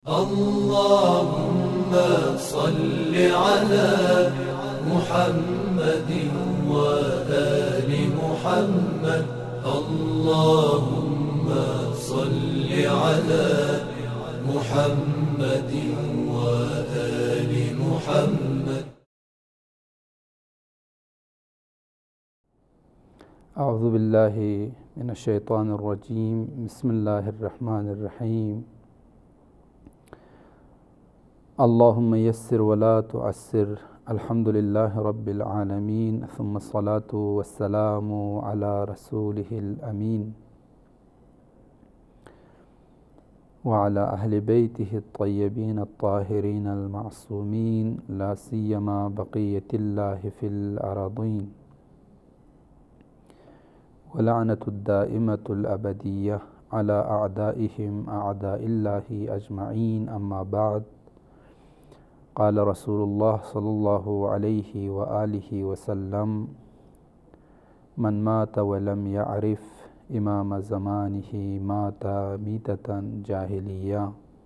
اللهم صل على محمد وآل محمد. اللهم صل على محمد وآل محمد. اعوذ باللہ من الشیطان الرجیم. بسم اللہ الرحمن الرحیم. اللہم یسر ولا تعسر. الحمدللہ رب العالمین. ثم الصلاة والسلام علی رسولہ الامین وعلی اہل بیتہ الطیبین الطاہرین المعصومین لا سیما بقیۃ اللہ فی الارضین ولعنۃ الدائمۃ الابدیہ علی اعدائہم اعداء اللہ اجمعین. اما بعد. قال رسول اللہ صلی اللہ علیہ وآلہ وسلم: من مات ولم يعرف امام زمانہ مات میتۃ جاہلیہ.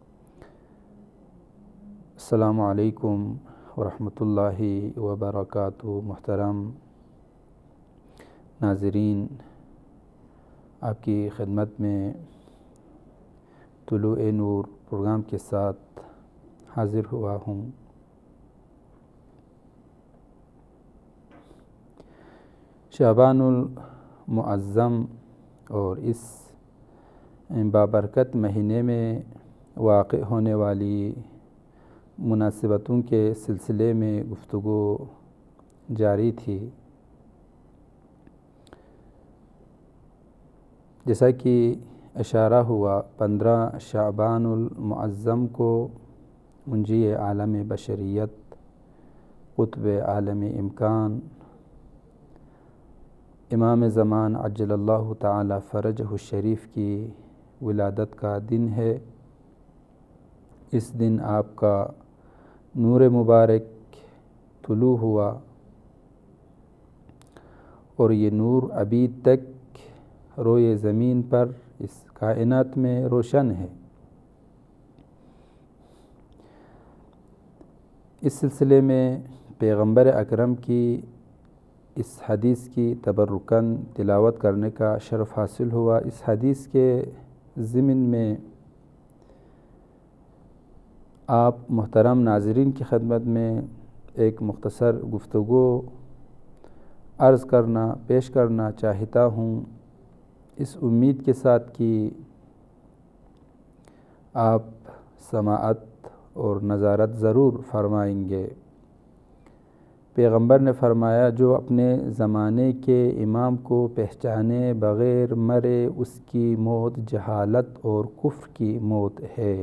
السلام علیکم ورحمۃ اللہ وبرکاتہ. محترم ناظرین، آپ کی خدمت میں طلوع نور پروگرام کے ساتھ حاضر ہوا ہوں. شعبان المعظم اور اس بابرکت مہینے میں واقع ہونے والی مناسبتوں کے سلسلے میں گفتگو جاری تھی. جیسا کہ اشارہ ہوا، 15 شعبان المعظم کو منجی عالم بشریت، قطب عالم امکان، امام زمان عجل اللہ تعالی فرجہ الشریف کی ولادت کا دن ہے. اس دن آپ کا نور مبارک طلوع ہوا اور یہ نور ابھی تک روئے زمین پر اس کائنات میں روشن ہے. اس سلسلے میں پیغمبر اکرم کی اس حدیث کی تبرکاً تلاوت کرنے کا شرف حاصل ہوا. اس حدیث کے ضمن میں آپ محترم ناظرین کی خدمت میں ایک مختصر گفتگو عرض پیش کرنا چاہتا ہوں، اس امید کے ساتھ کہ آپ سماعت اور نظارت ضرور فرمائیں گے. پیغمبر نے فرمایا: جو اپنے زمانے کے امام کو پہچانے بغیر مرے اس کی موت جہالت اور کفر کی موت ہے.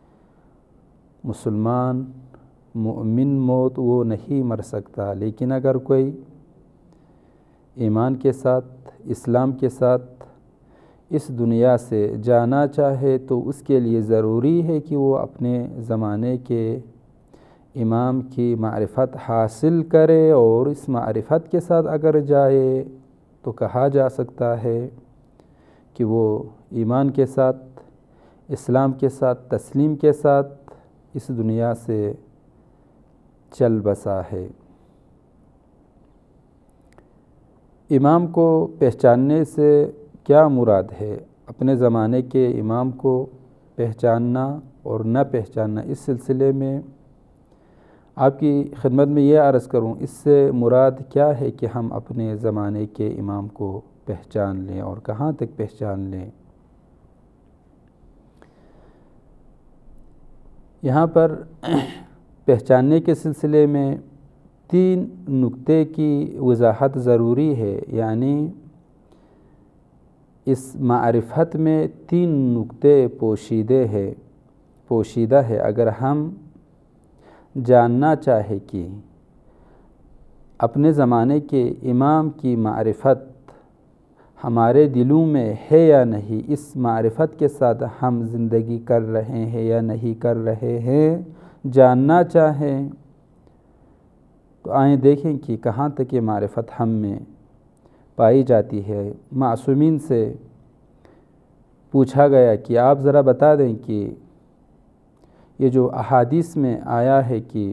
مسلمان مؤمن موت وہ نہیں مر سکتا، لیکن اگر کوئی ایمان کے ساتھ، اسلام کے ساتھ اس دنیا سے جانا چاہے تو اس کے لیے ضروری ہے کہ وہ اپنے زمانے کے امام کی معرفت حاصل کرے، اور اس معرفت کے ساتھ اگر جائے تو کہا جا سکتا ہے کہ وہ ایمان کے ساتھ، اسلام کے ساتھ، تسلیم کے ساتھ اس دنیا سے چل بسا ہے. امام کو پہچاننے سے کیا مراد ہے؟ اپنے زمانے کے امام کو پہچاننا اور نہ پہچاننا، اس سلسلے میں آپ کی خدمت میں یہ عرض کروں، اس سے مراد کیا ہے کہ ہم اپنے زمانے کے امام کو پہچان لیں اور کہاں تک پہچان لیں. یہاں پر پہچاننے کے سلسلے میں 3 نکتے کی وضاحت ضروری ہے. یعنی اس معرفت میں 3 نکتے پوشیدہ ہے. اگر ہم جاننا چاہے کہ اپنے زمانے کے امام کی معرفت ہمارے دلوں میں ہے یا نہیں، اس معرفت کے ساتھ ہم زندگی کر رہے ہیں یا نہیں کر رہے ہیں، جاننا چاہیں تو آئیں دیکھیں کہ کہاں تک یہ معرفت ہم میں پائی جاتی ہے. معصومین سے پوچھا گیا کہ آپ ذرا بتا دیں کہ یہ جو احادیث میں آیا ہے کہ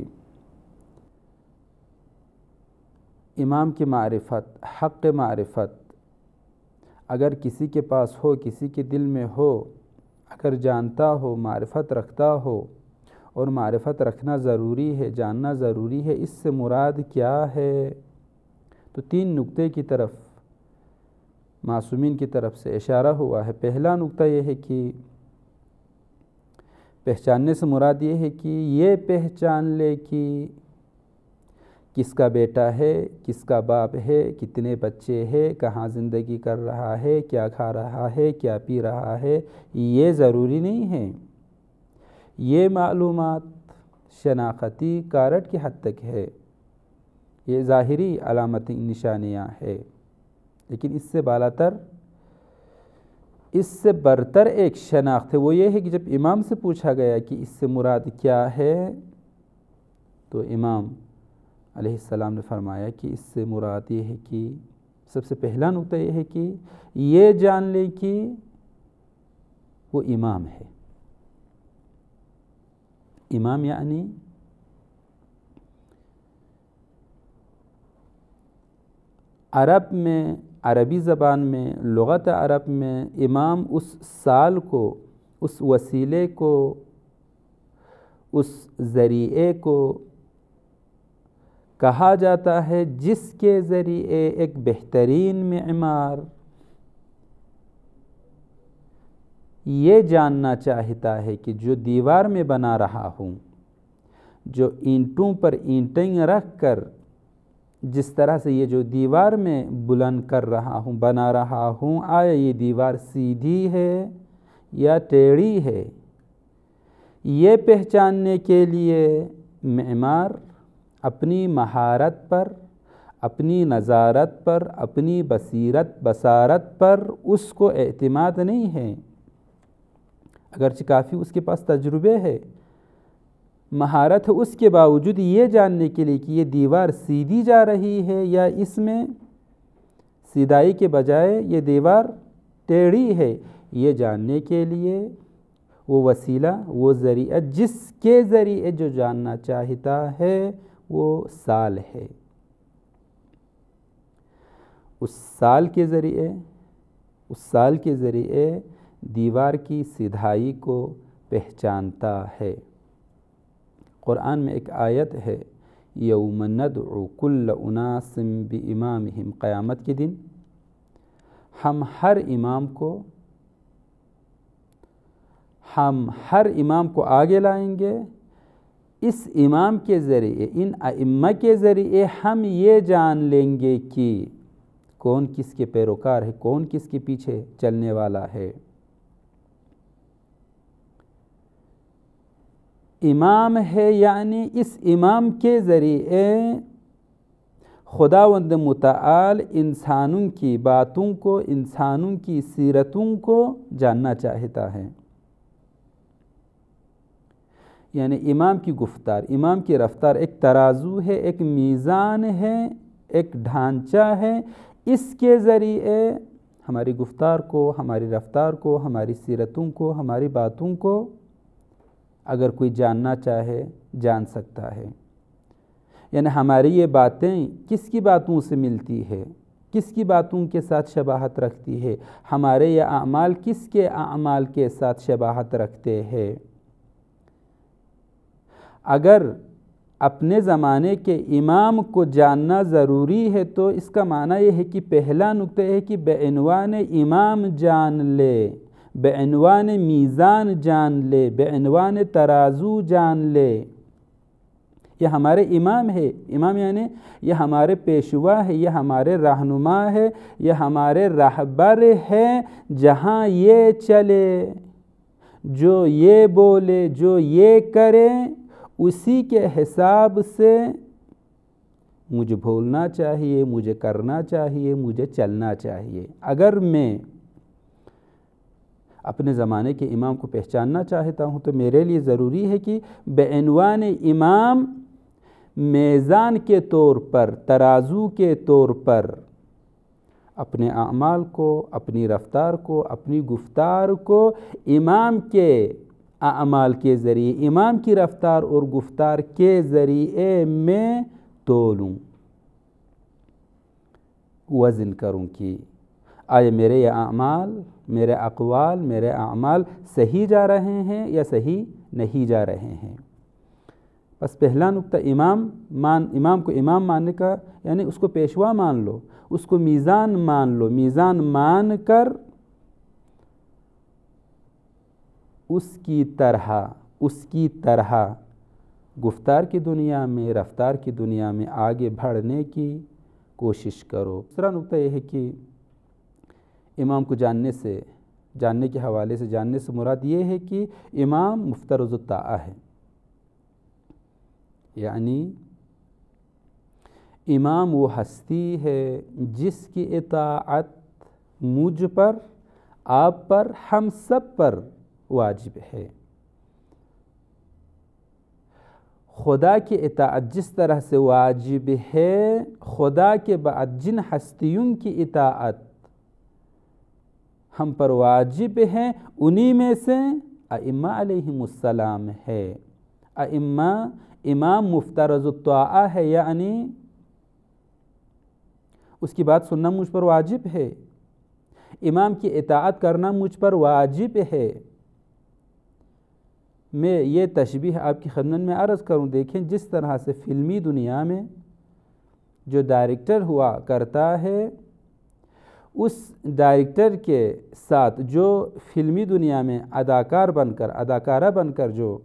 امام کی معرفت، حق معرفت اگر کسی کے پاس ہو، کسی کے دل میں ہو، اگر جانتا ہو، معرفت رکھتا ہو، اور معرفت رکھنا ضروری ہے، جاننا ضروری ہے، اس سے مراد کیا ہے؟ تو 3 نقطے کی طرف معصومین کی طرف سے اشارہ ہوا ہے۔ پہلا نقطہ یہ ہے کہ پہچاننے سے مراد یہ ہے کہ یہ پہچان لے کہ کس کا بیٹا ہے، کس کا باپ ہے، کتنے بچے ہیں، کہاں زندگی کر رہا ہے، کیا کھا رہا ہے، کیا پی رہا ہے، یہ ضروری نہیں ہے۔ یہ معلومات شناختی کارڈ کی حد تک ہے، یہ ظاہری علامتی نشانیاں ہے، لیکن اس سے بالاتر، اس سے برتر ایک شناخت ہے، وہ یہ ہے کہ جب امام سے پوچھا گیا کہ اس سے مراد کیا ہے، تو امام علیہ السلام نے فرمایا کہ اس سے مراد یہ ہے کہ سب سے پہلا نقطہ یہ ہے کہ یہ جان لے کہ وہ امام ہے۔ امام یعنی عرب میں، عربی زبان میں، لغت عرب میں امام اس سال کو، اس وسیلے کو، اس ذریعے کو کہا جاتا ہے جس کے ذریعے ایک بہترین معمار یہ جاننا چاہتا ہے کہ جو دیوار میں بنا رہا ہوں، جو اینٹوں پر اینٹیں رکھ کر جس طرح سے یہ جو دیوار میں بلند کر رہا ہوں، بنا رہا ہوں، آیا یہ دیوار سیدھی ہے یا ٹیڑھی ہے؟ یہ پہچاننے کے لیے معمار اپنی مہارت پر، اپنی نظارت پر، اپنی بصارت پر اس کو اعتماد نہیں ہے، اگرچہ کافی اس کے پاس تجربے ہے، مہارت ہے، اس کے باوجود یہ جاننے کے لیے کہ یہ دیوار سیدھی جا رہی ہے یا اس میں سیدھائی کے بجائے یہ دیوار ٹیڑھی ہے، یہ جاننے کے لیے وہ وسیلہ، وہ ذریعہ جس کے ذریعے جو جاننا چاہتا ہے وہ سال ہے، اس سال کے ذریعے دیوار کی سیدھائی کو پہچانتا ہے۔ قرآن میں ایک آیت ہے، یوم ندعو کل اناس بامامہم، قیامت کے دن ہم ہر امام کو آگے لائیں گے، اس امام کے ذریعے، ان ائمہ کے ذریعے ہم یہ جان لیں گے کہ کون کس کے پیروکار ہے، کون کس کے پیچھے چلنے والا ہے۔ امام ہے یعنی اس امام کے ذریعے خداوند متعال انسانوں کی باتوں کو، انسانوں کی سیرتوں کو جاننا چاہتا ہے، یعنی امام کی گفتار، امام کی رفتار ایک ترازو ہے، ایک میزان ہے، ایک ڈھانچہ ہے، اس کے ذریعے ہماری گفتار کو، ہماری رفتار کو، ہماری سیرتوں کو، ہماری باتوں کو اگر کوئی جاننا چاہے جان سکتا ہے، یعنی ہماری یہ باتیں کس کی باتوں سے ملتی ہے، کس کی باتوں کے ساتھ شباہت رکھتی ہے، ہمارے یہ اعمال کس کے اعمال کے ساتھ شباہت رکھتے ہیں۔ اگر اپنے زمانے کے امام کو جاننا ضروری ہے تو اس کا معنی یہ ہے کہ پہلا نقطہ ہے کہ بعنوان امام جان لے، بعنوان میزان جان لے، بعنوان ترازو جان لے، یہ ہمارے امام ہے، امام یعنی یہ ہمارے پیشوا ہے، یہ ہمارے رہنما ہے، یہ ہمارے راہبر ہے، جہاں یہ چلے، جو یہ بولے، جو یہ کرے، اسی کے حساب سے مجھے بولنا چاہیے، مجھے کرنا چاہیے، مجھے چلنا چاہیے۔ اگر میں اپنے زمانے کے امام کو پہچاننا چاہتا ہوں تو میرے لیے ضروری ہے کہ بعنوان امام میزان کے طور پر، ترازو کے طور پر اپنے اعمال کو، اپنی رفتار کو، اپنی گفتار کو امام کے اعمال کے ذریعے، امام کی رفتار اور گفتار کے ذریعے میں تولوں، وزن کروں کہ آیا میرے یہ اعمال، میرے اقوال، میرے اعمال صحیح جا رہے ہیں یا صحیح نہیں جا رہے ہیں۔ بس پہلا نقطہ امام کو امام ماننے کا یعنی اس کو پیشوا مان لو، اس کو میزان مان لو، میزان مان کر اس کی طرح گفتار کی دنیا میں، رفتار کی دنیا میں آگے بڑھنے کی کوشش کرو۔ دوسرا نقطہ یہ ہے کہ امام کو جاننے کے حوالے سے، جاننے سے مراد یہ ہے کہ امام مفترض الطاعہ ہے، یعنی امام وہ ہستی ہے جس کی اطاعت مجھ پر، آپ پر، ہم سب پر واجب ہے۔ خدا کی اطاعت جس طرح سے واجب ہے، خدا کے بعد جن ہستیوں کی اطاعت ہم پر واجب ہیں، انہی میں سے ائمہ علیہم السلام ہے۔ امام مفترض الطاعہ ہے، یعنی اس کی بات سننا مجھ پر واجب ہے، امام کی اطاعت کرنا مجھ پر واجب ہے۔ میں یہ تشبیہ آپ کی خدمت میں عرض کروں، دیکھیں جس طرح سے فلمی دنیا میں جو ڈائریکٹر ہوا کرتا ہے، اس ڈائریکٹر کے ساتھ جو فلمی دنیا میں اداکارہ بن کر جو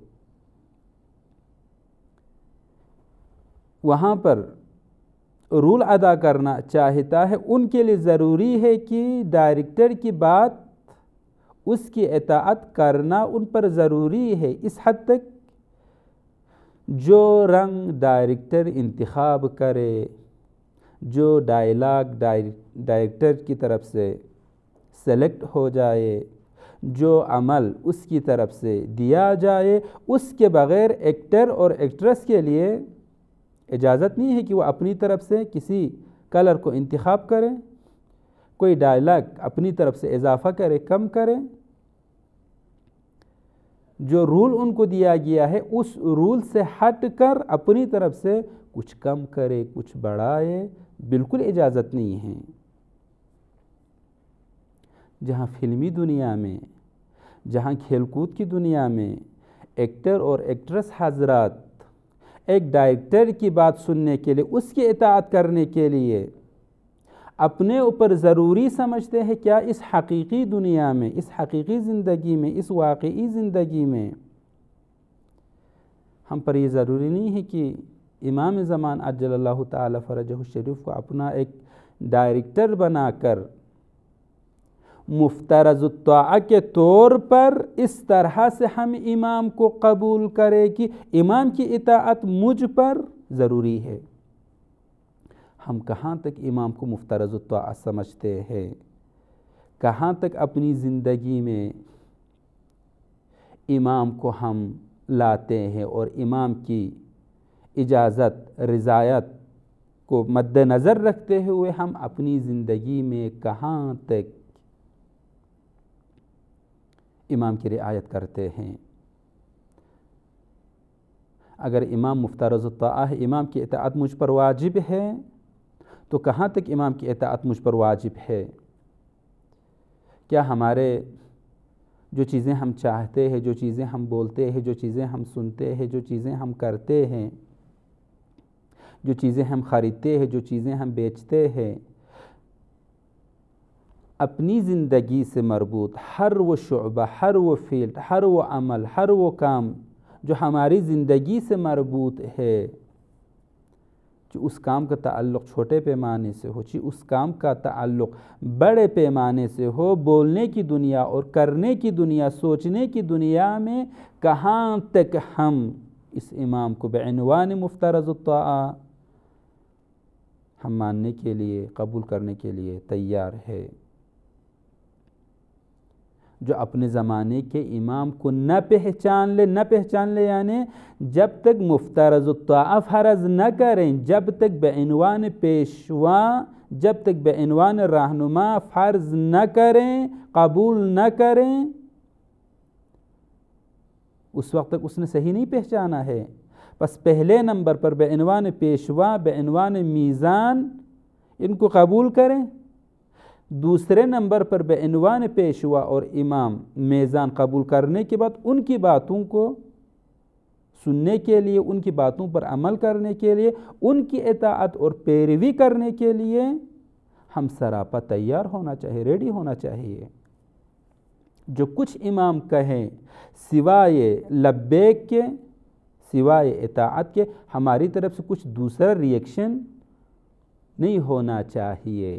وہاں پر رول ادا کرنا چاہتا ہے، ان کے لیے ضروری ہے کہ ڈائریکٹر کی بات، اس کی اطاعت کرنا ان پر ضروری ہے۔ اس حد تک جو رنگ ڈائریکٹر انتخاب کرے، جو ڈائلاگ ڈائریکٹر کی طرف سے سلیکٹ ہو جائے، جو عمل اس کی طرف سے دیا جائے، اس کے بغیر ایکٹر اور ایکٹریس کے لیے اجازت نہیں ہے کہ وہ اپنی طرف سے کسی کلر کو انتخاب کرے، کوئی ڈائلاگ اپنی طرف سے اضافہ کرے، کم کرے۔ جو رول ان کو دیا گیا ہے اس رول سے ہٹ کر اپنی طرف سے کچھ کم کرے، کچھ بڑھائے، بالکل اجازت نہیں ہے۔ جہاں فلمی دنیا میں، جہاں کھیل کود کی دنیا میں ایکٹر اور ایکٹریس حضرات ایک ڈائریکٹر کی بات سننے کے لیے، اس کی اطاعت کرنے کے لیے اپنے اوپر ضروری سمجھتے ہیں، کیا اس حقیقی دنیا میں، اس حقیقی زندگی میں، اس واقعی زندگی میں ہم پر یہ ضروری نہیں ہے کہ امام زمان عجل اللہ تعالی فرجہ الشریف کو اپنا ایک ڈائریکٹر بنا کر مفترض الطاعہ کے طور پر اس طرح سے ہم امام کو قبول کرے کہ امام کی اطاعت مجھ پر ضروری ہے۔ ہم کہاں تک امام کو مفترض الطاعہ سمجھتے ہیں، کہاں تک اپنی زندگی میں امام کو ہم لاتے ہیں اور امام کی اجازت، رضایت کو مد نظر رکھتے ہوئے ہم اپنی زندگی میں کہاں تک امام کی رعایت کرتے ہیں۔ اگر امام مفترض الطاعہ ہے، امام کی اطاعت مجھ پر واجب ہے، تو کہاں تک امام کی اطاعت مجھ پر واجب ہے؟ کیا ہمارے جو چیزیں ہم چاہتے ہیں، جو چیزیں ہم بولتے ہیں، جو چیزیں ہم سنتے ہیں، جو چیزیں ہم کرتے ہیں، جو چیزیں ہم خریدتے ہیں، جو چیزیں ہم بیچتے ہیں، اپنی زندگی سے مربوط ہر وہ شعبہ، ہر وہ فیلڈ، ہر وہ عمل، ہر وہ کام جو ہماری زندگی سے مربوط ہے، جو اس کام کا تعلق چھوٹے پیمانے سے ہو، چاہے اس کام کا تعلق بڑے پیمانے سے ہو، بولنے کی دنیا اور کرنے کی دنیا، سوچنے کی دنیا میں کہاں تک ہم اس امام کو بعنوان مفترض الطاعہ ہم ماننے کے لیے، قبول کرنے کے لیے تیار ہے؟ جو اپنے زمانے کے امام کو نہ پہچان لے یعنی جب تک مفترض الطاعہ فرض نہ کریں، جب تک بعنوان پیشوا، جب تک بعنوان رہنما فرض نہ کریں، قبول نہ کریں، اس وقت تک اس نے صحیح نہیں پہچانا ہے. بس پہلے نمبر پر بعنوان پیشوا، بعنوان میزان ان کو قبول کریں. دوسرے نمبر پر بعنوان پیشوا اور امام میزان قبول کرنے کے بعد ان کی باتوں کو سننے کے لیے، ان کی باتوں پر عمل کرنے کے لیے، ان کی اطاعت اور پیروی کرنے کے لیے ہم سراپا تیار ہونا چاہیے، ریڈی ہونا چاہیے. جو کچھ امام کہیں سوائے لبیک کے، سوائے اطاعت کے، ہماری طرف سے کچھ دوسرا ریئیکشن نہیں ہونا چاہیے.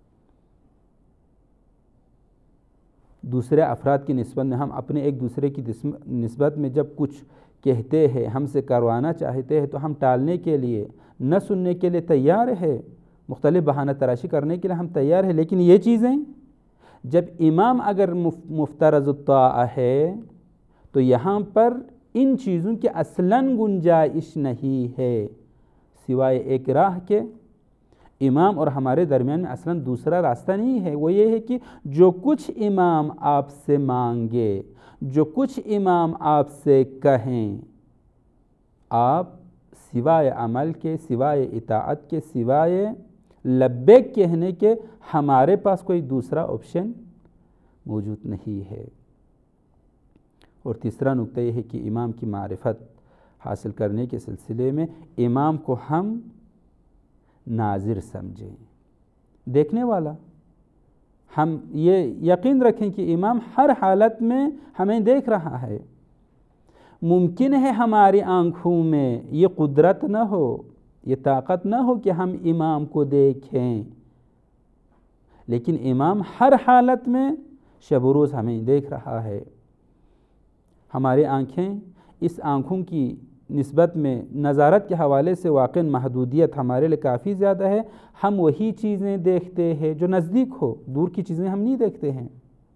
دوسرے افراد کی نسبت میں ہم اپنے ایک دوسرے کی نسبت میں جب کچھ کہتے ہیں، ہم سے کروانا چاہتے ہیں تو ہم ٹالنے کے لیے، نہ سننے کے لیے تیار ہے، مختلف بہانہ تراشی کرنے کے لیے ہم تیار ہیں. لیکن یہ چیزیں جب امام اگر مفترض الطاعہ ہے تو یہاں پر ان چیزوں کی اصلاً گنجائش نہیں ہے، سوائے ایک راہ کے. امام اور ہمارے درمیان میں اصلاً دوسرا راستہ نہیں ہے. وہ یہ ہے کہ جو کچھ امام آپ سے مانگے، جو کچھ امام آپ سے کہیں، آپ سوائے عمل کے، سوائے اطاعت کے، سوائے لبیک کہنے کے ہمارے پاس کوئی دوسرا آپشن موجود نہیں ہے. اور تیسرا نکتہ یہ ہے کہ امام کی معرفت حاصل کرنے کے سلسلے میں امام کو ہم ناظر سمجھیں، دیکھنے والا. ہم یہ یقین رکھیں کہ امام ہر حالت میں ہمیں دیکھ رہا ہے. ممکن ہے ہماری آنکھوں میں یہ قدرت نہ ہو، یہ طاقت نہ ہو کہ ہم امام کو دیکھیں، لیکن امام ہر حالت میں شب و روز ہمیں دیکھ رہا ہے. ہماری آنکھیں، اس آنکھوں کی نسبت میں نظارت کے حوالے سے واقع محدودیت ہمارے لیے کافی زیادہ ہے. ہم وہی چیزیں دیکھتے ہیں جو نزدیک ہو، دور کی چیزیں ہم نہیں دیکھتے ہیں.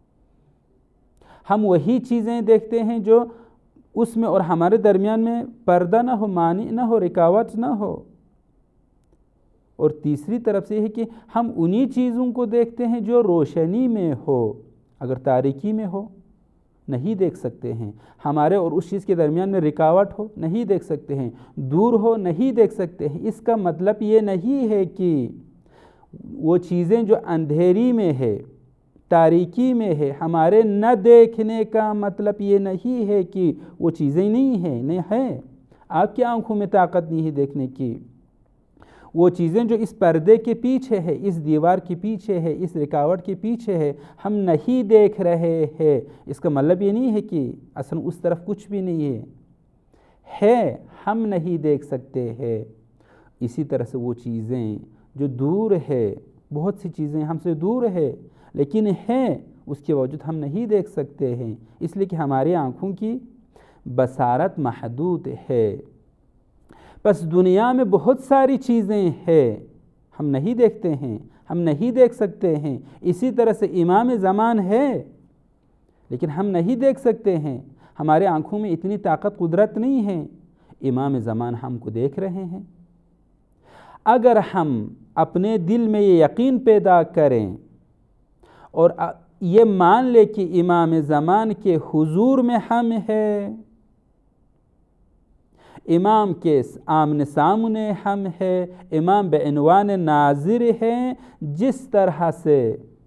ہم وہی چیزیں دیکھتے ہیں جو اس میں اور ہمارے درمیان میں پردہ نہ ہو، مانع نہ ہو، رکاوٹ نہ ہو. اور تیسری طرف سے یہ ہے کہ ہم انہی چیزوں کو دیکھتے ہیں جو روشنی میں ہو. اگر تاریکی میں ہو نہیں دیکھ سکتے ہیں، ہمارے اور اس چیز کے درمیان میں رکاوٹ ہو نہیں دیکھ سکتے ہیں، دور ہو نہیں دیکھ سکتے ہیں. اس کا مطلب یہ نہیں ہے کہ وہ چیزیں جو اندھیری میں ہے، تاریکی میں ہے، ہمارے نہ دیکھنے کا مطلب یہ نہیں ہے کہ وہ چیزیں نہیں ہیں. نہیں ہیں، آپ کی آنکھوں میں طاقت نہیں ہے دیکھنے کی. وہ چیزیں جو اس پردے کے پیچھے ہے، اس دیوار کے پیچھے ہے، اس رکاوٹ کے پیچھے ہے، ہم نہیں دیکھ رہے ہیں. اس کا مطلب یہ نہیں ہے کہ اصلا اس طرف کچھ بھی نہیں ہے، ہم نہیں دیکھ سکتے ہیں. اسی طرح سے وہ چیزیں جو دور ہے، بہت سی چیزیں ہم سے دور ہے لیکن ہیں، اس کے باوجود ہم نہیں دیکھ سکتے ہیں، اس لیے کہ ہماری آنکھوں کی بصارت محدود ہے. بس دنیا میں بہت ساری چیزیں ہیں، ہم نہیں دیکھتے ہیں، ہم نہیں دیکھ سکتے ہیں. اسی طرح سے امام زمان ہے لیکن ہم نہیں دیکھ سکتے ہیں، ہمارے آنکھوں میں اتنی طاقت قدرت نہیں ہے. امام زمان ہم کو دیکھ رہے ہیں. اگر ہم اپنے دل میں یہ یقین پیدا کریں اور یہ مان لے کہ امام زمان کے حضور میں ہم ہیں، امام کے آمنے سامنے ہم ہیں، امام بعنوان ناظر ہیں، جس طرح سے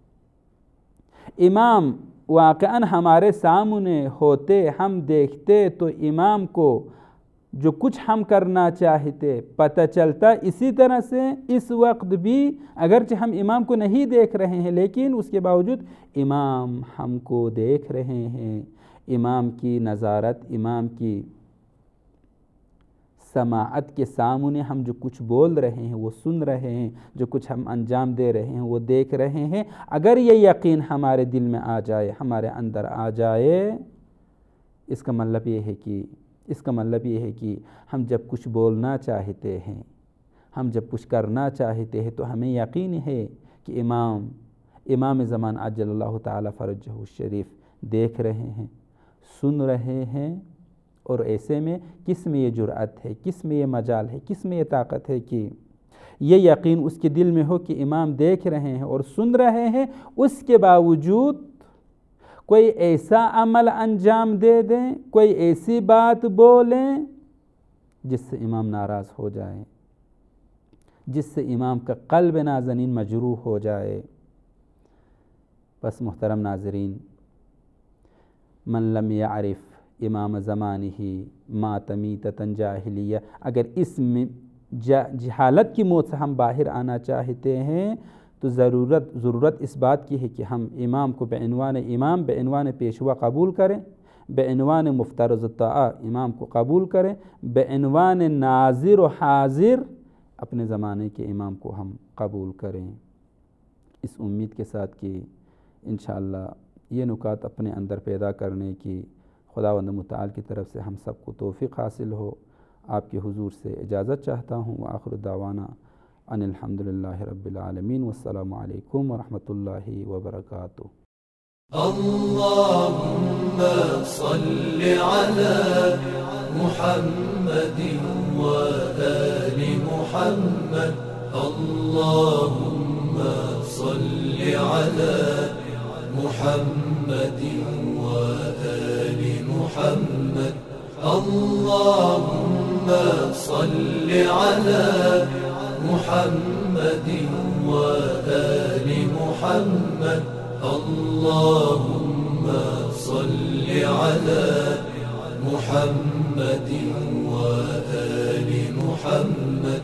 امام واقعاً ہمارے سامنے ہوتے، ہم دیکھتے تو امام کو جو کچھ ہم کرنا چاہتے پتہ چلتا. اسی طرح سے اس وقت بھی اگرچہ ہم امام کو نہیں دیکھ رہے ہیں لیکن اس کے باوجود امام ہم کو دیکھ رہے ہیں. امام کی نظارت، امام کی سماعت کے سامنے ہم جو کچھ بول رہے ہیں وہ سن رہے ہیں، جو کچھ ہم انجام دے رہے ہیں وہ دیکھ رہے ہیں. اگر یہ یقین ہمارے دل میں آ جائے، ہمارے اندر آ جائے، اس کا مطلب یہ ہے کہ ہم جب کچھ بولنا چاہتے ہیں، ہم جب کچھ کرنا چاہتے ہیں تو ہمیں یقین ہے کہ امام زمان عجل اللہ تعالی فرجہ الشریف دیکھ رہے ہیں، سن رہے ہیں. اور ایسے میں کس میں یہ جرأت ہے، کس میں یہ مجال ہے، کس میں یہ طاقت ہے کہ یہ یقین اس کے دل میں ہو کہ امام دیکھ رہے ہیں اور سن رہے ہیں، اس کے باوجود کوئی ایسا عمل انجام دے دیں، کوئی ایسی بات بولیں جس سے امام ناراض ہو جائے، جس سے امام کا قلب نازنین مجروح ہو جائے۔ بس محترم ناظرین، من لم یعرف امام زمانہ مات میتۃ جاہلیہ، اگر اس جہالت کی موت سے ہم باہر آنا چاہتے ہیں تو ضرورت اس بات کی ہے کہ ہم امام کو بعنوان امام، بعنوان پیشوا قبول کریں، بعنوان مفترض الطاعہ امام کو قبول کریں، بعنوان ناظر و حاضر اپنے زمانے کے امام کو ہم قبول کریں، اس امید کے ساتھ کہ انشاءاللہ یہ نکات اپنے اندر پیدا کرنے کی خداوند متعال کی طرف سے ہم سب کو توفیق حاصل ہو۔ آپ کے حضور سے اجازت چاہتا ہوں، وآخر دعوانا ان الحمدللہ رب العالمین، والسلام علیکم ورحمۃ اللہ وبرکاتہ۔ اللهم صل على محمد وآل محمد، اللهم صل على محمد وآل محمد، اللهم صل على محمد وآل محمد، اللهم صل على محمد وآل محمد۔